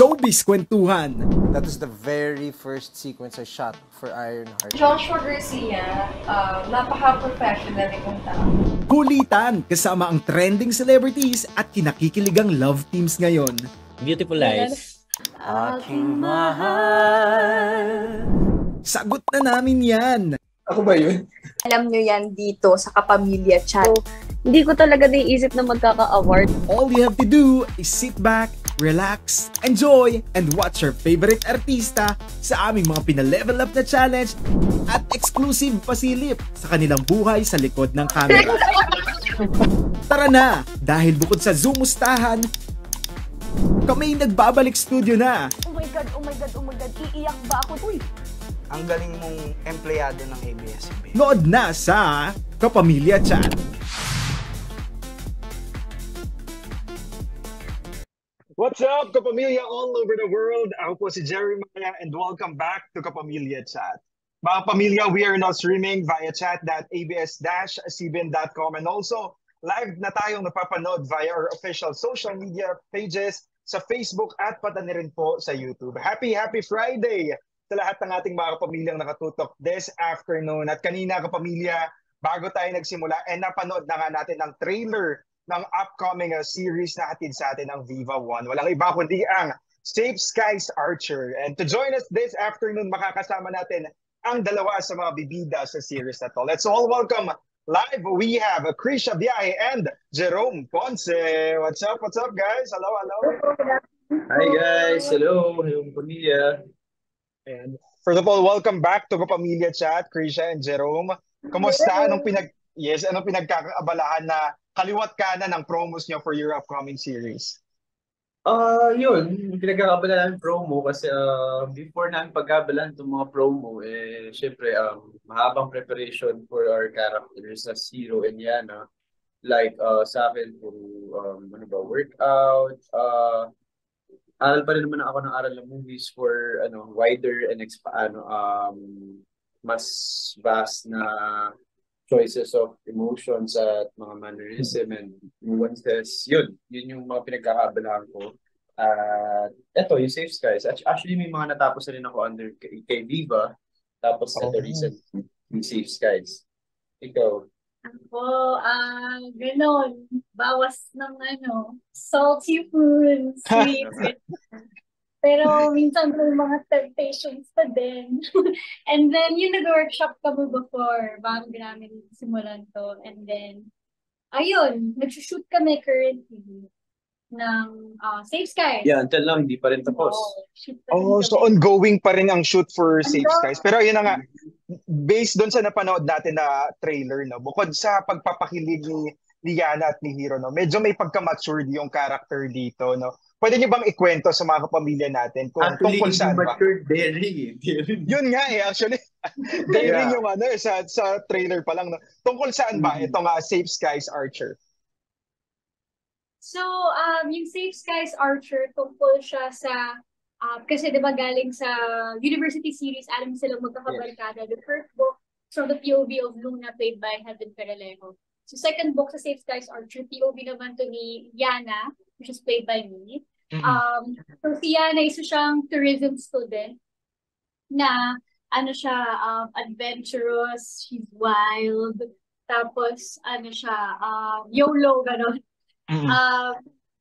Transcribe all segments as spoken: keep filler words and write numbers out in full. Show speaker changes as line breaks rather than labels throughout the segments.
showbiz kwentuhan.
That was the very first sequence I shot for Ironheart.
Joshua Garcia, uh, napaka-professional itong tao.
Kulitan kasama ang trending celebrities at kinakikiligang love teams ngayon.
Beautiful Lies.
Aking mahal.
Sagot na namin yan.
Ako ba yun?
Alam nyo yan dito sa Kapamilya Chat. Hindi ko talaga naiisip na magkaka-award.
All you have to do is sit back, relax, enjoy, and watch your favorite artista sa aming mga pina-level up na challenge at exclusive pasilip sa kanilang buhay sa likod ng camera. Tara na! Dahil bukod sa Zoom-mustahan, kami nagbabalik studio na.
Oh my God, oh my God, oh my God. Iiyak ba ako? Uy!
Ang galing mong empleyado ng A B S C B.
Nood na sa Kapamilya Chat.
What's up, Kapamilya all over the world? Ako po si Jeremiah and welcome back to Kapamilya Chat. Mga pamilya, we are now streaming via chat dot a b s dash c b n dot com and also live na tayong napapanood via our official social media pages sa Facebook at pati na rin po sa YouTube. Happy, happy Friday sa lahat ng ating mga kapamilyang nakatutok this afternoon. At kanina, kapamilya, bago tayo nagsimula, eh napanood na nga natin ang trailer ng upcoming uh, series na hatid sa atin ng Viva One. Walang iba kundi ang Safe Skies Archer. And to join us this afternoon, makakasama natin ang dalawa sa mga bibida sa series na to. Let's all welcome live. We have uh, Krisha Biahe and Jerome Ponce. What's up? What's up, guys? Hello, hello.
Hi, guys. Hello. Hello, pamilya.
And first of all, welcome back to Kapamilya Chat, Krisha and Jerome. Kumusta? Anong pinag yes, anong pinagkakaabalahan na kaliwat kanan ng promos niyo for your upcoming series?
Ah, uh, yun, pinagkakabalaan ng promo kasi uh, before namin pagkabalaan itong mga promo, eh, syempre, um, mahabang preparation for our characters as Hero and Yana. Like, uh, sa akin, puro, um, ano ba, workout, uh, aral pa rin naman ako ng aral ng movies for, ano, wider and, exp ano, um, mas vast na choices of emotions at mga mannerism and nuances. Yun, yun yung mga pinagkakaabalahan ko. At uh, eto, yung Safe Skies. Actually, may mga natapos na rin ako under kay, kay Viva. Tapos oh. Ito recent, yung Safe Skies. Ikaw?
Ako, ah, uh, gano'n. Bawas ng ano, salty food, sweet. Pero minsan may mga temptations pa din. And then, yung nag-workshop kami before, bago namin simulan to. And then, ayun, nag-shoot kami currently ng uh, Safe Skies.
Yeah, until now, hindi pa rin tapos.
Oh, oh so ongoing pa rin ang shoot for Safe Skies. Pero ayun na nga, based doon sa napanood natin na trailer, no, bukod sa pagpapakilig ni Liana at ni Hero, no, medyo may pagka-matured yung character dito, no. Pwede niyo bang ikwento sa mga kapamilya natin kung
actually,
tungkol saan ba?
Actually, daring.
Yun nga eh, actually. Daring yeah. yung ano, sa, sa trailer pa lang. No? Tungkol saan ba mm-hmm. itong uh, Safe Skies Archer?
So, um, yung Safe Skies Archer, tungkol siya sa, uh, kasi diba galing sa University series, alam silang magkakabarkada. Yeah. The first book, from the P O V of Luna, played by Heaven Perelejo. So, second book sa Safe Skies Archer, P O V naman to ni Yana, which is played by me. Mm-hmm. Um, so si Yana, isa siyang tourism student na ano siya, um, adventurous, she's wild, tapos ano siya, um, YOLO, gano'n. Mm-hmm. uh,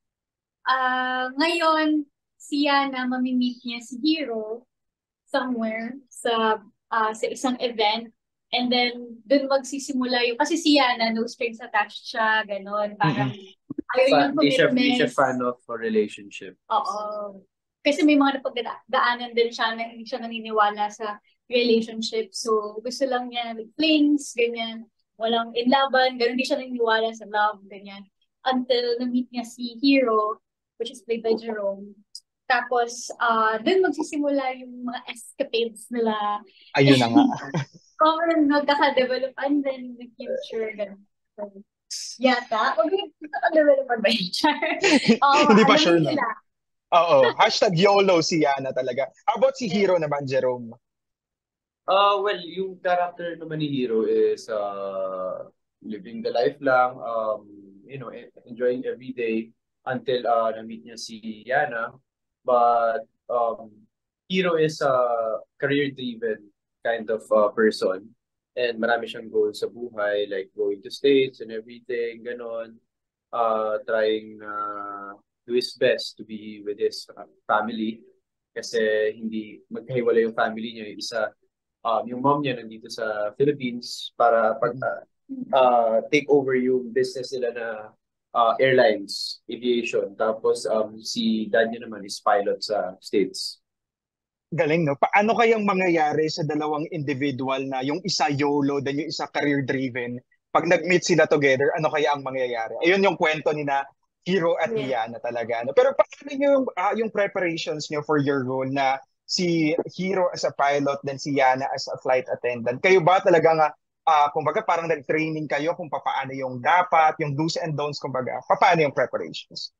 uh, ngayon, si Yana, mamimit niya si Hero somewhere sa uh, sa isang event. And then, dun magsisimula yung, kasi si Yana, no strings attached siya, gano'n, parang, mm-hmm. Ayaw yung commitment.
Hindi siya fan of a relationship.
Oo. Kasi may mga napagdaanan din siya na hindi siya naniniwala sa relationship. So, gusto lang niya like, flings, ganyan. Walang inlaban, ganun. Hindi siya naniniwala sa love, ganyan. Until na-meet niya si Hero, which is played by Jerome. Tapos, uh, dun magsisimula yung mga escapades nila.
Ayun na nga.
Common, nagkaka-develop and then in the future, ganun. So, yata. O, nagkaka-develop ba yun?
uh, Hindi pa sure na. Oo. Hashtag YOLO si Yana talaga. How about si Hero naman, Jerome?
Uh, well, yung character naman ni Hero is uh, living the life lang, um, you know, enjoying every day until uh, na-meet niya si Yana. But um, Hero is a career-driven kind of uh, person. And marami siyang goals sa buhay, like going to States and everything, ganon. Uh, trying uh, do his best to be with his uh, family. Kasi hindi magkahiwalay yung family niya. Yung isa, um, yung mom niya nandito sa Philippines para pag, uh, uh, take over yung business nila na uh, airlines, aviation. Tapos um, si dad niya naman is pilot sa States.
Galing, no? Paano kayang mangyayari sa dalawang individual na yung isa YOLO, then yung isa career-driven? Pag nag-meet sila together, ano kaya ang mangyayari? Ayun yung kwento ni na Hero at
Yeah.
Yana talaga. No? Pero paano yung, ah, yung preparations niyo for your role na si Hero as a pilot, then si Yana as a flight attendant? Kayo ba talaga nga, ah, kumbaga parang nag-training kayo kung paano yung dapat, yung do's and don'ts, kumbaga, paano yung preparations?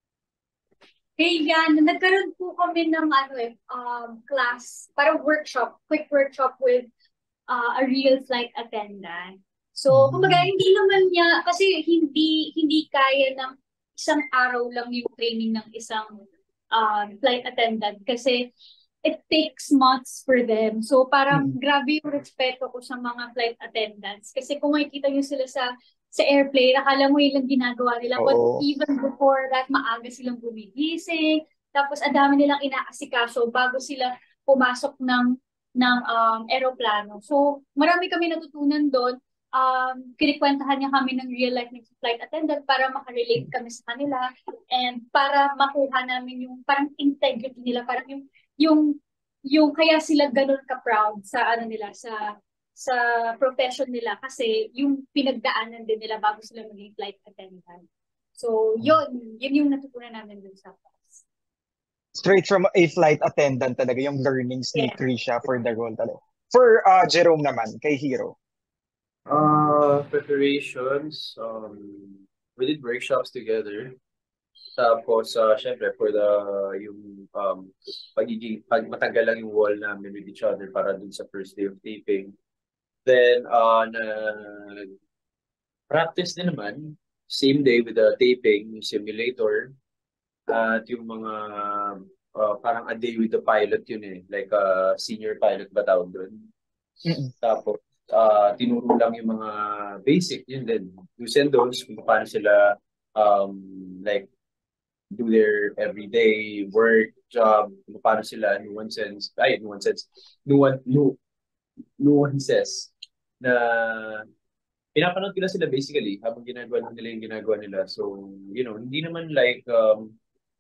Hey, yan, nagkaroon po kami ng ano eh, um, class, parang workshop, quick workshop with uh, a real flight attendant. So, kumbaga, hindi naman niya, kasi hindi hindi kaya ng isang araw lang yung training ng isang um, flight attendant kasi it takes months for them. So, parang grabe yung respeto ko sa mga flight attendants. Kasi kung makikita nyo sila sa sa airplane, akala mo yun lang ginagawa nila. But
Oo.
even before that, maaga silang gumigising. Tapos, ang dami nilang inaasikaso bago sila pumasok ng ng um, aeroplano. So, marami kami natutunan doon. Um, kinikwentahan niya kami ng real life ng flight attendant para makarelate kami sa kanila and para makuha namin yung parang integrity nila, parang yung yung yung kaya sila ganun ka-proud sa ano nila, sa sa profession nila kasi yung pinagdaanan din nila bago sila maging flight attendant. So, yun, yun yung natutunan namin dun sa class.
Straight from a flight attendant talaga yung learnings ni
Yeah.
Krisha for the role talaga. For uh, Jerome naman, kay Hero.
Uh, preparations, um, we did workshops together. Tapos, uh, syempre, for the, yung, um, pagiging, pag matagal lang yung wall namin with each other para dun sa first day of taping. Then, uh, nag practice din naman, same day with the taping, yung simulator, at yung mga, uh, parang a day with the pilot yun eh, like a senior pilot ba tawag doon.
Mm-mm.
Tapos, uh, tinuro lang yung mga basic, yun din, do's and don'ts, kung paano sila, um, like, do their everyday work, job, kung paano sila nuances, ay, nuances, nuan, nu, nuances, na pinapanood ko lang sila basically habang ginagawa lang nila yung ginagawa nila. So, you know, hindi naman like um,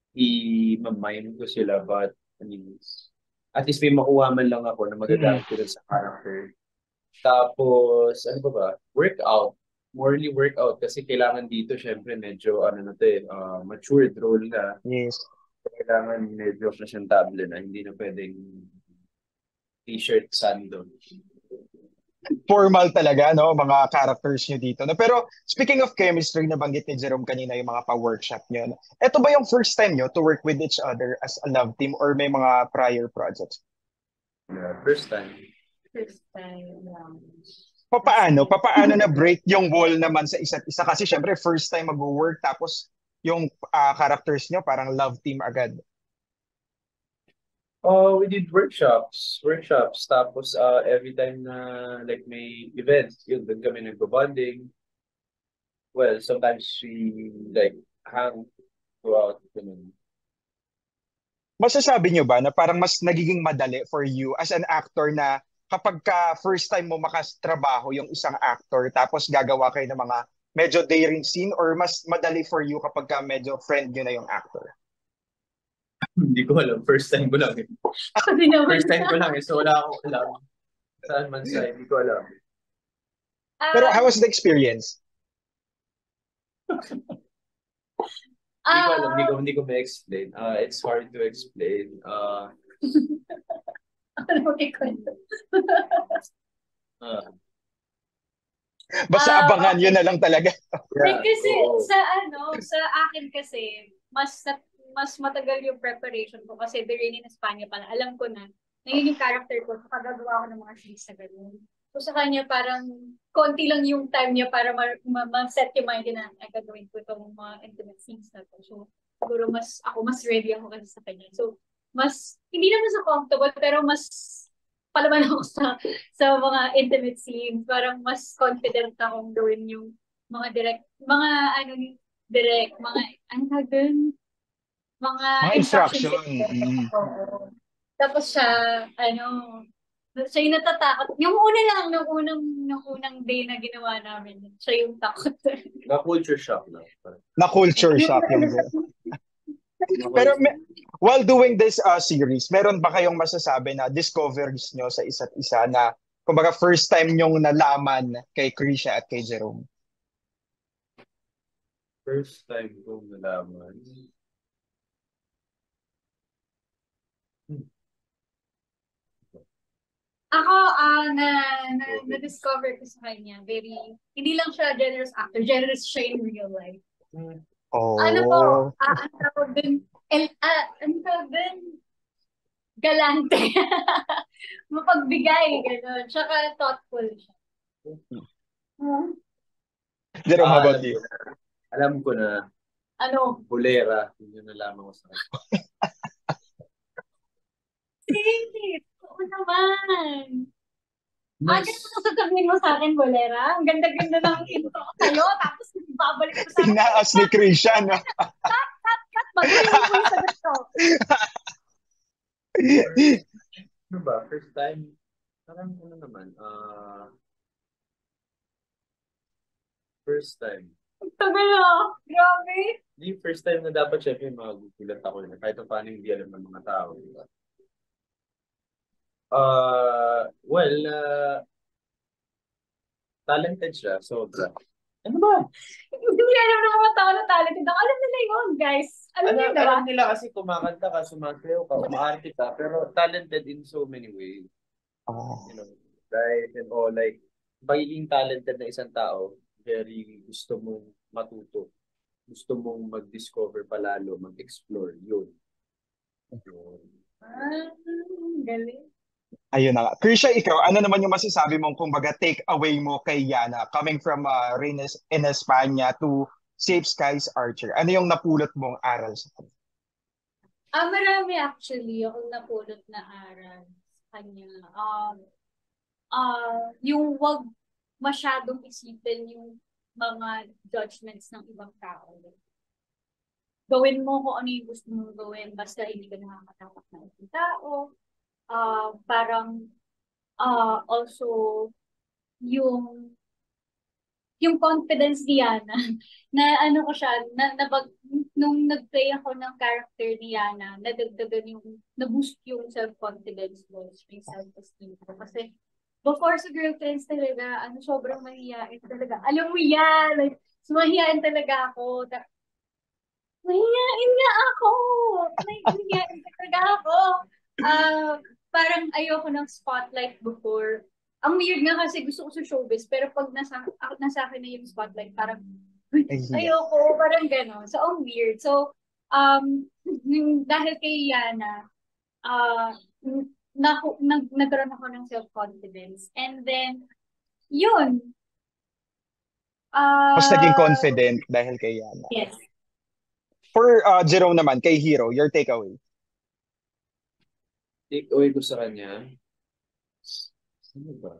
i-mime ko sila, but I mean, at least may makuha man lang ako na magagamit ko dun sa character. Tapos, ano ba ba? Workout. Morely workout kasi kailangan dito, syempre, medyo, ano na to eh, uh, matured role na.
Yes.
Kailangan medyo presentable na. Hindi na pwedeng t-shirt, sando.
Formal talaga, no? Mga characters nyo dito. No? Pero speaking of chemistry, nabanggit ni Jerome kanina yung mga pa-workshop nyo. No? Ito ba yung first time nyo to work with each other as a love team or may mga prior projects?
Yeah, first time.
First time lang.
Papaano? Papaano na break yung wall naman sa isa't isa? Kasi syempre, first time mag-work tapos yung uh, characters nyo parang love team agad.
Oh, we did workshops, workshops. Tapos uh, every time na like may events, yun, doon kami nagbo-bonding. Well, sometimes we like hang throughout. Ganun.
Masasabi nyo ba na parang mas nagiging madali for you as an actor na kapag ka first time mo makatrabaho yung isang actor tapos gagawa kayo ng mga medyo daring scene or mas madali for you kapag ka medyo friend nyo na yung actor?
Hindi ko alam. First time ko lang eh.
Hindi naman.
First time ko lang eh. So wala akong alam. Saan man sa hindi ko alam.
Pero
Um,
how was the experience?
Hindi ko alam. Hindi ko, hindi ko ma-explain. Uh, it's hard to explain. Uh,
ano ikwento?
uh,
Basta
Ah,
abangan
okay.
yun na lang talaga.
Eh,
yeah,
kasi
oo.
sa ano, sa akin kasi, mas na- mas matagal yung preparation ko kasi The Rain in España pala. Alam ko na, naging yung character ko, nakagagawa ko ng mga scenes na ganun. So sa kanya parang konti lang yung time niya para ma- ma- ma-set yung mind niya na ay gagawin ko itong mga intimate scenes na to. So siguro mas, ako mas ready ako kasi sa kanya. So, mas, hindi naman sa comfortable, pero mas palaban ako sa, sa mga intimate scenes. Parang mas confident akong gawin yung mga direct, mga ano, direct, mga, ano tawag dun? Mga
Mga
instructions.
instruction. Mm.
Oo. Tapos siya, ano, siya yung natatakot. Yung una lang, nung unang, nung unang day na ginawa namin, siya yung takot.
Na-culture shock na.
Na culture shock yung Pero me- while doing this uh, series, meron ba kayong masasabi na discoveries nyo sa isa't isa na kumbaga first time nyong nalaman kay Krisha at kay Jerome?
First time kong nalaman.
Ako, ah na, na, na-discover ko sa kanya, very, hindi lang siya generous actor, generous siya in real life.
Oh.
Ano po, ah, ang tawag dun, el, ah, ang tawag dun, galante. Mapagbigay, gano'n. Tsaka thoughtful siya. Hmm.
Jerome, how
Ah,
about
alam
you?
ko na. Alam ko na,
Ano?
bulera. Yun yung nalaman ko sa kanya.
Sis, oo naman. Ah,
Mas,
ganun mo sasabihin mo sa akin, Bolera. Ang ganda-ganda ng intro ko sa'yo, tapos babalik ko sa akin.
Inaas ni Krisha, no?
Cut, cut, cut. Magaling mo yung sagot ko.
ano ba, first time, parang ano naman, ah, first time.
Ang tagal ah. Grabe.
Hindi first time na dapat syempre magugulat ako na kahit pa paano hindi alam ng mga tao. Diba? Uh, well, uh, talented siya, sobra. Ano ba?
Hindi alam ng mga tao na talented ako. Alam nila yun, guys. Alam
Alam,
niyo, diba?
alam nila kasi kumakanta ka, sumasayaw ka, umaarte ka, pero talented in so many ways.
Oh.
You know, right? And all, like, pagiging talented na isang tao, very gusto mong matuto. Gusto mong mag-discover palalo, mag-explore. Yun. Yun.
Ah, galing.
Ayun na nga. Krisha, ikaw, ano naman yung masasabi mong kumbaga take away mo kay Yana coming from uh, Reyes in España to Safe Skies Archer? Ano yung napulot mong aral sa kanya?
Ah, marami actually akong napulot na aral sa kanya. Um, ah, yung wag masyadong isipin yung mga judgments ng ibang tao. Gawin mo kung ano yung gusto mong gawin basta hindi ka nakakatakot ng ibang tao. Uh, parang uh, also yung yung confidence ni Yana na ano ko siya na, na bag, nung nag-play ako ng character ni Yana nadagdagan yung na-boost yung self-confidence ko, yung self-esteem ko kasi before sa girlfriends talaga ano sobrang mahihain talaga alam mo yan like mahihain talaga ako ta- mahihain nga ako mahihain talaga ako ah uh, parang ayoko ng spotlight before. Ang weird nga kasi gusto ko sa showbiz, pero pag nasa, nasa akin na yung spotlight, parang, ayoko, parang gano'n. So, ang weird. So, um, dahil kay Yana, uh, na, na, nagkaroon ako ng self-confidence. And then, yun. Uh,
Mas naging confident dahil kay Yana.
Yes.
For uh, Jerome naman, kay Hero, your takeaway?
Take away ko sa kanya. Ano ba?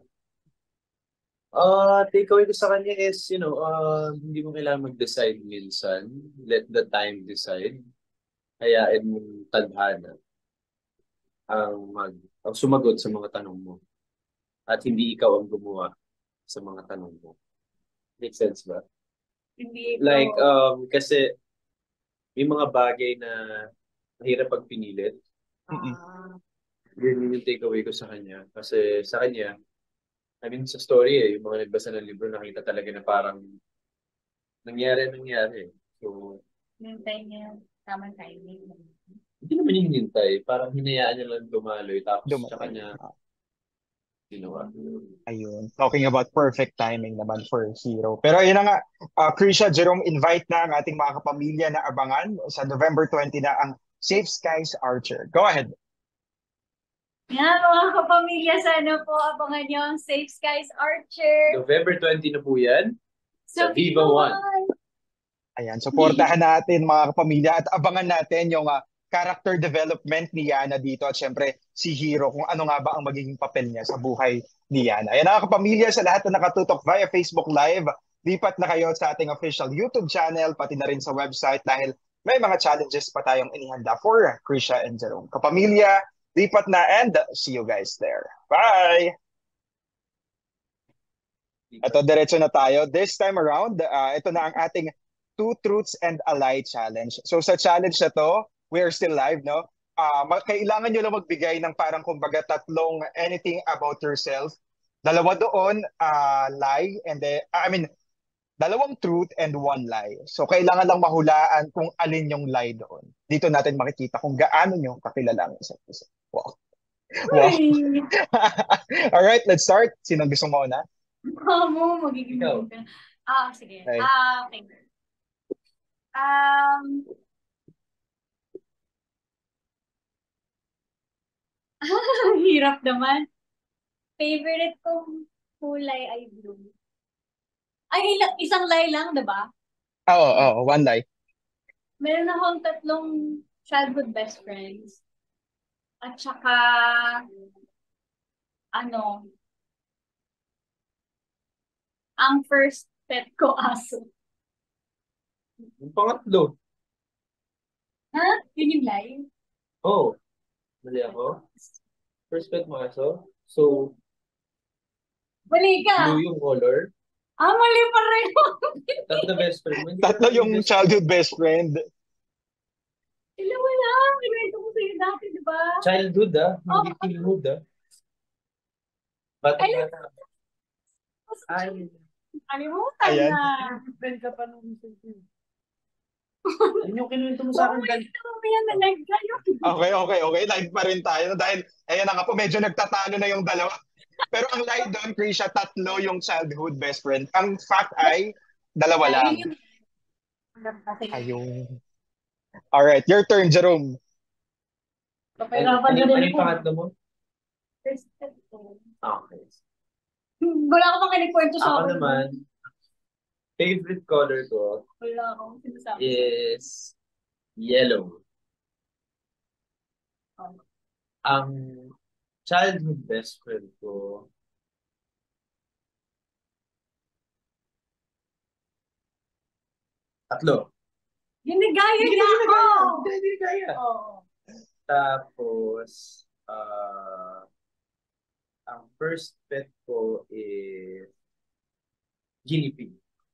Uh, take away ko sa kanya is, you know, uh, hindi mo kailangan mag-decide minsan. Let the time decide. Hayaan mo tadhana ang, mag, ang sumagot sa mga tanong mo. At hindi ikaw ang gumawa sa mga tanong mo. Make sense ba?
Hindi ikaw.
Like, um, kasi may mga bagay na mahirap pagpinilit.
Uh,
Yun yung takeaway ko sa kanya. Kasi sa kanya, I mean, sa story eh, yung mga nagbasa ng libro, nakita talaga na parang nangyari, nangyari. So,
hintay niya, tamang timing.
hindi naman yung hinintay. Parang hinayaan niya lang dumaloy. Tapos
Dumating.
sa kanya, ginawa.
Ayun. Talking about perfect timing naman for Hero. Pero ayun na nga, uh, Krisha, Jerome, invite na ang ating mga kapamilya na abangan sa November twentieth na ang Safe Skies Archer. Go ahead.
Yan, mga kapamilya, sana po abangan nyo ang Safe Skies Archer.
November twentieth na po yan.
Sa
Viva One.
One.
Ayan, supportahan natin mga kapamilya at abangan natin yung ah, character development ni Yana dito at syempre si Hiro kung ano nga ba ang magiging papel niya sa buhay ni Yana. Ayan mga kapamilya, sa lahat na nakatutok via Facebook Live, lipat na kayo sa ating official YouTube channel pati na rin sa website dahil may mga challenges pa tayong inihanda for Krisha and Jerome. Kapamilya, lipat na and see you guys there. Bye! Ito, diretso na tayo. This time around, uh, ito na ang ating Two Truths and a Lie Challenge. So sa challenge na to, we are still live, no? Uh, kailangan nyo lang magbigay ng parang kumbaga tatlong anything about yourself. Dalawa doon, uh, lie, and then, I mean, dalawang truth and one lie. So kailangan lang mahulaan kung alin yung lie doon. Dito natin makikita kung gaano nyo kakilala ang isa't isa. Wow. Wow. Alright, let's start. Sinong gusto mo na?
Mo, magiging
Ikaw.
ka. Ah, sige.
Okay.
Ah, okay. Um, hirap naman. Favorite kong kulay ay blue. Ay, ilang, isang lie lang, diba?
Oo, oh, oh, one lie.
Meron akong tatlong childhood best friends. At saka, ano, ang first pet ko, aso.
Yung pangatlo.
Ha? Yun yung lie?
Oh, mali ako. First pet mo aso. So,
Mali ka.
blue yung color.
Ah, mali pa rin.
Tatlo best friend mo. Hindi
Tatlo
ka-
yung childhood best friend.
Dalawa lang. Inuwento ko sa'yo dati, di ba?
Childhood ah. Hindi
Oh.
teenhood ah. Bata
Ay,
bata. Ay,
Kalimutan
Ayan.
na.
friend ka pa nung Yun yung kinuwento mo
Oh
sa akin.
my
kan-
God, may yan na live kayo.
Okay, okay, okay. Live pa rin tayo. Dahil, ayan na nga po, medyo nagtatalo na yung dalawa. Pero ang lie doon, Krisha, tatlo yung childhood best friend. Ang fact ay, dalawa lang.
Ayun yung...
Ayun. Alright, your turn, Jerome.
Ano
Papahirapan
ano-
na
ano
din
yung
ako.
pangatlo mo?
First step ko.
Okay.
Wala ka pang kinikwento sa
Ako
akin.
naman, favorite color ko
Wala akong sinasabi.
is yellow.
Oh.
Ang childhood best friend ko, tatlo.
Hindi gaya niya ako.
Hindi, hindi kaya.
Oo.
Tapos, ah, ang first pet ko is guinea pig.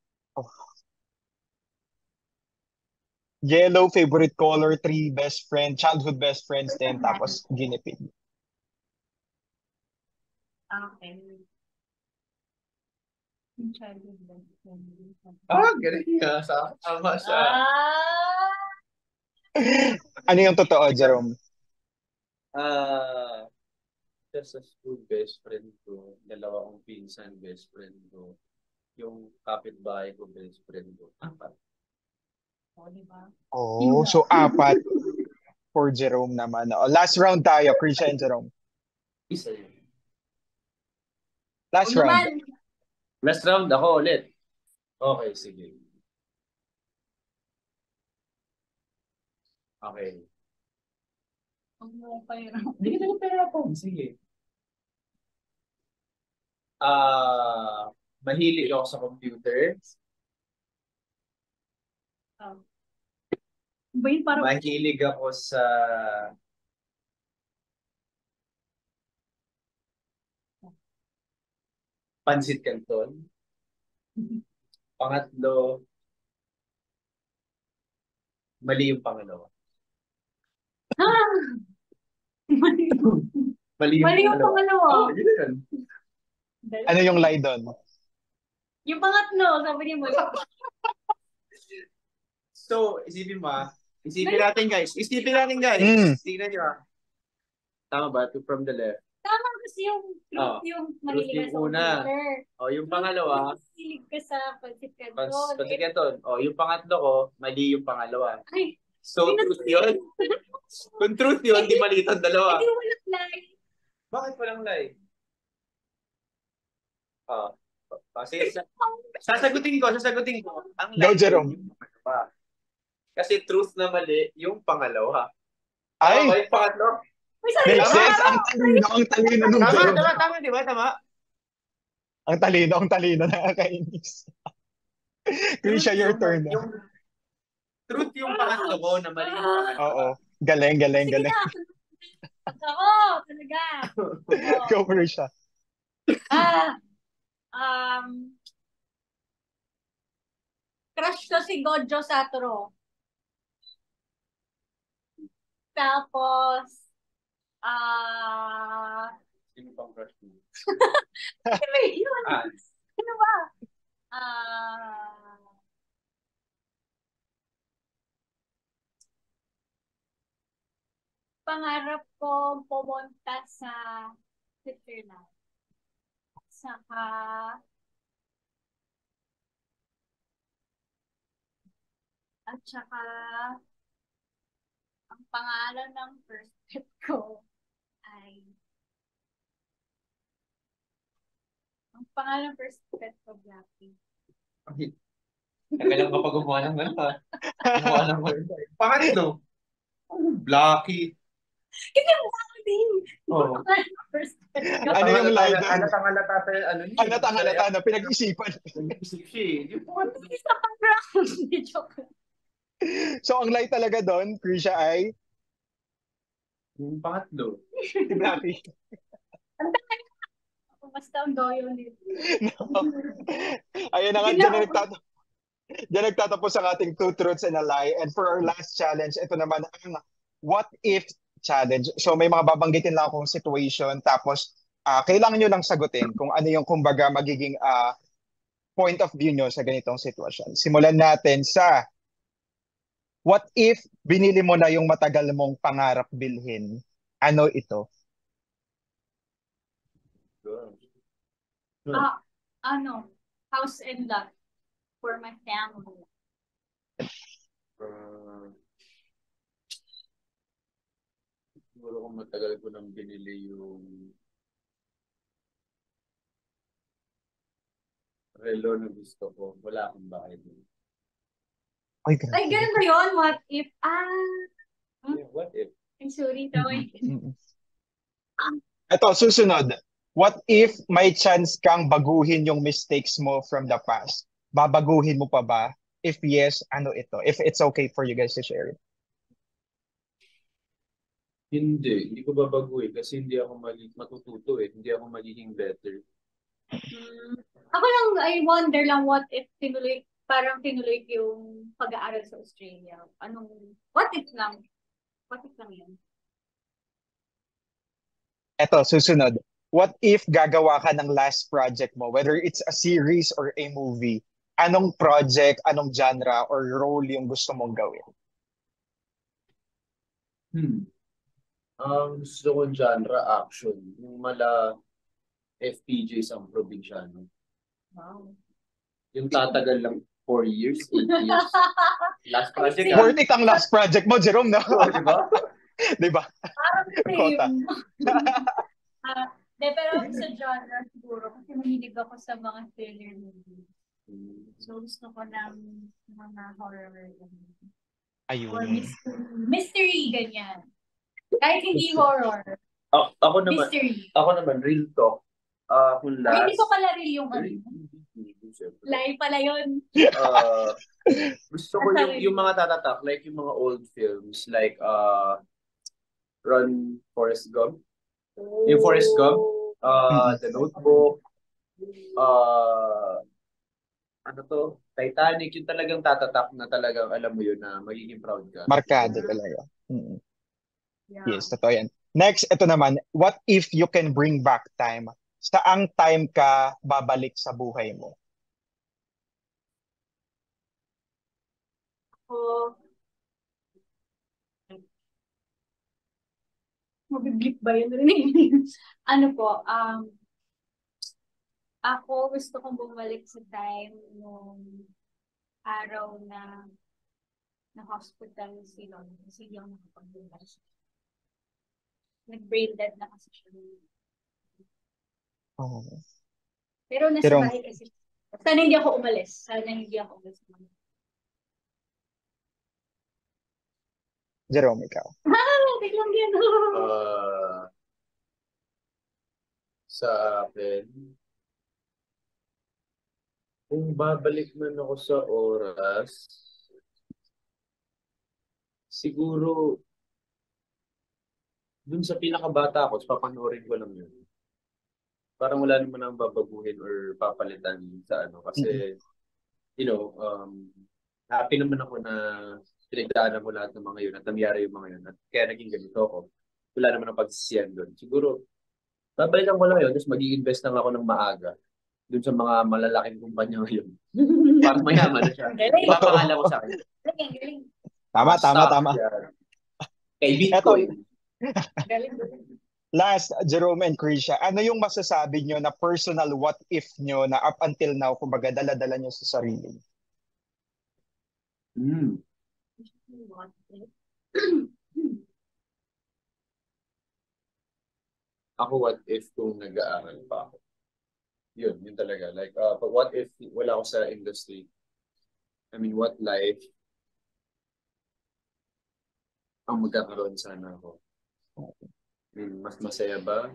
Yellow, favorite color, three best friend, childhood best friends din, tapos guinea pig.
Okay. Yung childhood best friend.
Ah, galing nga. Sa tama siya.
Ah!
Ano yung totoo, Jerome?
Ah, siya sa school best friend ko, dalawa kong pinsan best friend ko, yung kapitbahay ko best friend ko. Apat.
O, diba?
Oh, so apat for Jerome naman. Oh, last round tayo, Krisha and Jerome.
Isa yun.
Last
O
round.
naman.
Last round ako ulit. Okay, sige. Okay.
Huwag mo pa yun.
Hindi ka na pera po. Sige. Ah, mahilig ako sa computer.
Oh. Ba yun parang...
Mahilig ako sa pansit canton. Pangatlo, mali yung pangalawa.
Ah! Mali.
Mali yung
Mali yung pangalawa.
Oh, yun yun.
Ano yung lie doon?
Yung pangatlo, sabi niya mali.
So, isipin mo ah. Isipin natin guys. Isipin natin guys.
Mm.
Tingnan nyo ah. Tama ba? To from the left.
Tama kasi yung
Oh,
truth yung
truth
mahilig ka
yung
sa
una.
computer.
O, yung pangalawa,
Mahilig ka sa pansit
Pans,
canton.
pansit canton. O, yung pangatlo ko, mali yung pangalawa.
Ay,
So,
Pinas-
truth yun? Kung truth yun, di mali itong dalawa.
hindi walang lie.
Bakit walang lie? Ah, ah, sige, sa- sasagutin ko, sasagutin ko. Ang
Go,
lie
Jerome.
yung pangalawa. pa. Kasi truth na mali, yung pangalawa.
Ay!
Tama ba yung pangatlo?
May sabi
Makes
ka
sense.
ba?
Ang talino, ang talino nung
Tama,
Jerome.
tama, tama, di ba? Tama.
Ang talino, ang talino. Nakakainis. Krisha,
Truth
your
yung,
turn.
yung, truth yung pangatlo ko na mali yung pangalawa.
Oo. Galing, galing,
Sige
galing.
na. Ako, talaga.
Go, Krisha.
Ah, um, crush ko si Gojo Satoru. Tapos, ah,
Sino pang crush mo?
ano yun?
Ah,
Ano ba? Ah, pangarap ko pumunta sa Switzerland. Saka, at saka, ang pangalan ng first pet ko ay, ang pangalan ng first pet ko, Blackie.
Tagal lang kapag gumawa ng ano ha. Gumawa ng word. Pangatlo. Blackie.
Kasi Blackie din.
Oo.
Ang pangalan ng first pet ko.
Ano yung line doon?
Ano tangalata tayo? Ano niya?
Ano tangalata na pinag-isipan.
Nag-isip siya eh. Yung pangatlo.
Isa pang brown. Hindi, joke lang.
So, ang line talaga doon, Krisha, ay
Yung pangatlo.
si Blackie.
Ang tagal. Ako basta ang doyo nito.
No. Ayun na nga, dyan na nagtatapos. Diyan nagtatapos ang ating two truths and a lie. And for our last challenge, ito naman ang what if challenge. So may mga babanggitin lang akong situation tapos uh, kailangan nyo lang sagutin kung ano yung kumbaga magiging uh, point of view nyo sa ganitong sitwasyon. Simulan natin sa what if binili mo na yung matagal mong pangarap bilhin? Ano ito?
Ah, ano? House and lot for my family.
Uh, siguro kung matagal ko nang binili yung relo na gusto ko, wala akong bahay dun.
Ay, grabe.
Ay, ganun ba yun? What if? Ah,
Yeah, what if?
I'm sorry. Tawag.
Mm-mm. Ito, susunod. What if may chance kang baguhin yung mistakes mo from the past? Babaguhin mo pa ba? If yes, ano ito? If it's okay for you guys to share it.
Hindi, hindi ko babaguhin kasi hindi ako mali matututo eh. Hindi ako magiging better.
Hmm. Ako lang, I wonder lang what if tinuloy, parang tinuloy ko yung pag-aaral sa Australia. Anong, what if lang? What if lang yun?
Ito, susunod. What if gagawa ka ng last project mo, whether it's a series or a movie? Anong project, anong genre, or role yung gusto mong gawin?
Hmm. Ang gusto kong genre, action. Yung mala F P J sa probinsyano.
Wow.
Yung tatagal lang four years, eight years. Last project. ah.
Worth it ang last project mo, Jerome, no?
Oo, di ba?
Di ba?
Parang
Kota.
same. Ah, de, pero sa genre siguro, kasi mahilig ako sa mga thriller movies. So, gusto ko ng mga horror or
Ayun.
mystery. Mystery, ganyan. Kahit hindi horror.
A- ako naman,
Mystery.
ako naman, real talk. Ah, kung
Ay,
last...
hindi ko pala rin yung ano.
Real- Siyempre.
Live pala yun.
Ah, gusto ko yung, yung mga tatatak, like yung mga old films, like uh, Run, Forrest Gump. Yung Forrest Gump, uh, The Notebook, uh, ano to, Titanic, yung talagang tatatak na talagang alam mo yun na magiging proud ka.
Markado talaga. Mm.
Yeah.
Yes, totoo yan. Next, ito naman. What if you can bring back time? Saang time ka babalik sa buhay mo?
So, mabiblip ba yun? Ano po, um, ako gusto kong bumalik sa time nung araw na na-hospital si Lon. Kasi hindi ako nakapag-bukas. Nag-brain dead na kasi siya.
Oh.
Pero nasa
Pero-
bahay kasi. Sana hindi ako umalis. Sana hindi ako umalis.
Jerome, ikaw.
Ah, biglang gano'n.
Uh, sa akin, kung babalik man ako sa oras, siguro, dun sa pinakabata ko, papanoorin ko lang yun. Parang wala naman ang babaguhin or papalitan sa ano. Kasi, you know, um, happy naman ako na pinagdaanan mo lahat ng mga yun at nangyari yung mga yun. At kaya naging ganito ako. Wala naman ang pagsisiyan doon. Siguro, babalikan ko lang yun, tapos mag-i-invest lang ako ng maaga dun sa mga malalaking kumpanya ngayon. Para mayaman na siya. Papangalan ko sa akin.
Galing, galing.
Tama, tama, tama.
Kay Bitcoin.
Galing, galing.
Last, Jerome and Krisha, ano yung masasabi nyo na personal what if nyo na up until now, kumbaga, dala-dala nyo sa sarili?
Hmm. Ako, what if kung nag-aaral pa ako? Yun, yun talaga. Like, uh, but what if wala ako sa industry? I mean, what life ang magkakaroon sana ako? Hmm, mas masaya ba?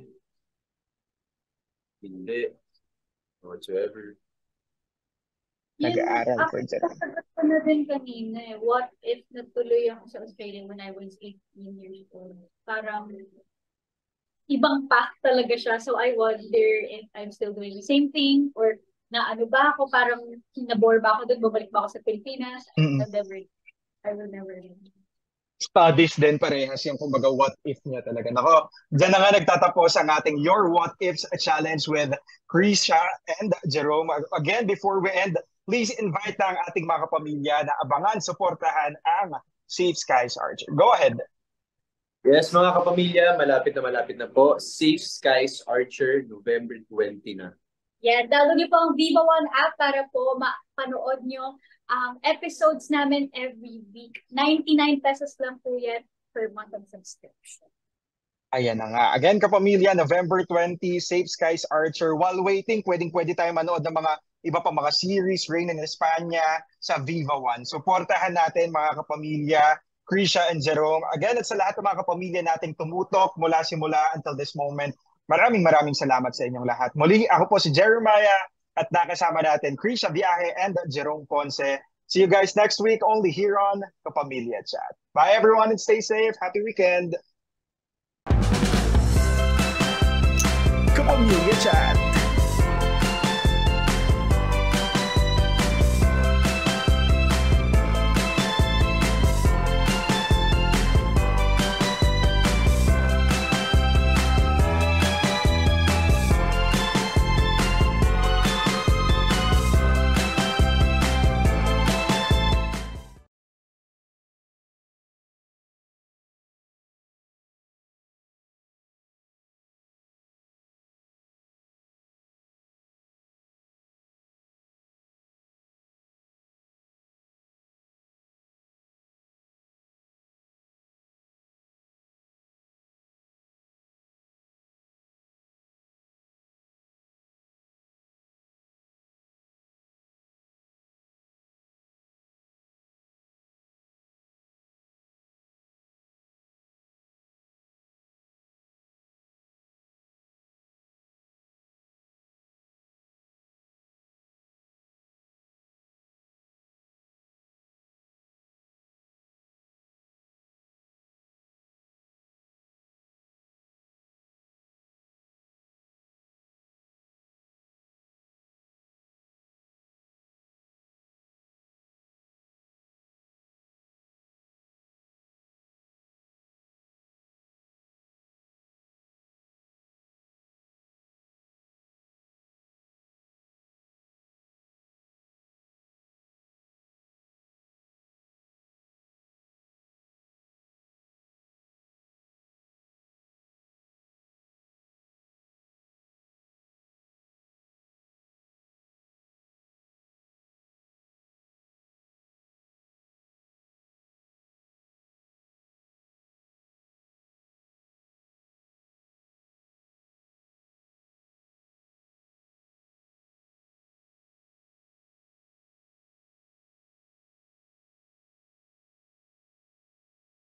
Hindi. Whatsoever.
Nag-aaral ko dyan.
Nakasagot ko na din kanina eh. What if natuloy ako sa Australia when I was eighteen years old? Parang ibang path talaga siya. So I wonder if I'm still doing the same thing or na ano ba ako, parang nabore ba ako doon, babalik ba ako sa Pilipinas?
Mm.
I will never, I will never.
Studies din parehas yung kumbaga what if niya talaga. Nako, dyan na nga nagtatapos ang ating Your What Ifs challenge with Krisha and Jerome. Again, before we end, please invite na ang ating mga kapamilya na abangan, suportahan ang Safe Skies Archer. Go ahead.
Yes, mga kapamilya, malapit na malapit na po. Safe Skies Archer, November twenty na.
Yeah, download niyo po ang Viva One app para po mapanood niyo ang episodes namin every week. ninety-nine pesos lang po yan per month of subscription.
Ayan na nga. Again, kapamilya, November twenty, Safe Skies Archer. While waiting, pwedeng-pwede tayo manood ng mga iba pa mga series, Rain in España, sa Viva One. Supportahan natin mga kapamilya, Krisha and Jerome. Again, at sa lahat ng mga kapamilya nating tumutok mula simula until this moment, maraming maraming salamat sa inyong lahat. Muli, ako po si Jeremiah at nakasama natin Krisha Viaje and Jerome Ponce. See you guys next week only here on Kapamilya Chat. Bye everyone and stay safe. Happy weekend. Kapamilya Chat.